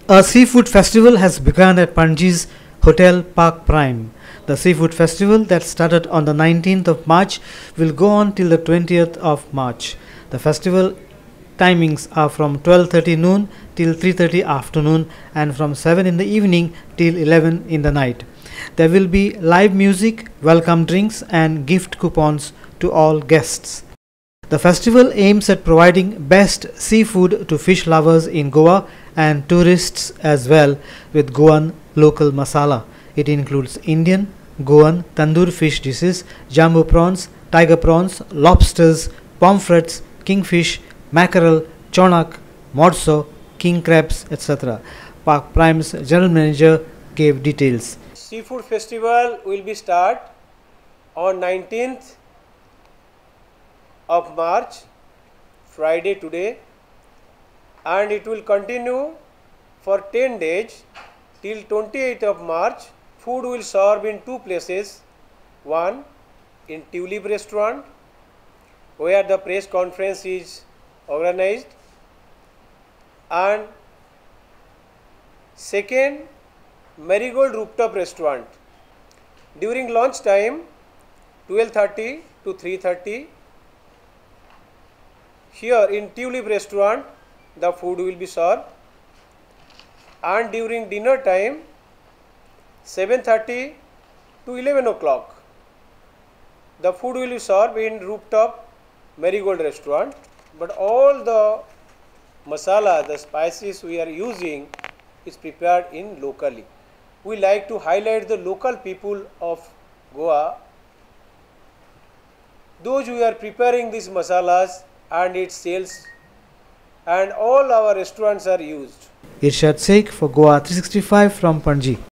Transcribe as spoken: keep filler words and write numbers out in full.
A seafood festival has begun at Panji's Hotel Park Prime. The seafood festival that started on the nineteenth of March will go on till the twentieth of March. The festival timings are from twelve thirty noon till three thirty afternoon and from seven in the evening till eleven in the night. There will be live music, welcome drinks and gift coupons to all guests. The festival aims at providing best seafood to fish lovers in Goa and tourists as well with Goan local masala. It includes Indian, Goan, tandoor fish dishes, jumbo prawns, tiger prawns, lobsters, pomfrets, kingfish, mackerel, chonak, morso, king crabs, et cetera. Park Prime's general manager gave details. Seafood festival will be start on nineteenth of March, Friday today, and it will continue for ten days till twenty-eighth of March. Food will serve in two places, one in Tulip restaurant where the press conference is organized, and second Marigold rooftop restaurant. During lunch time twelve thirty to three thirty, here in Tulip restaurant the food will be served, and during dinner time seven thirty to eleven o'clock the food will be served in rooftop Marigold restaurant. But all the masala, the spices we are using is prepared in locally. We like to highlight the local people of Goa, those who are preparing these masalas and its sales, and all our restaurants are used. Irshad Sheikh for Goa three sixty-five from Panji.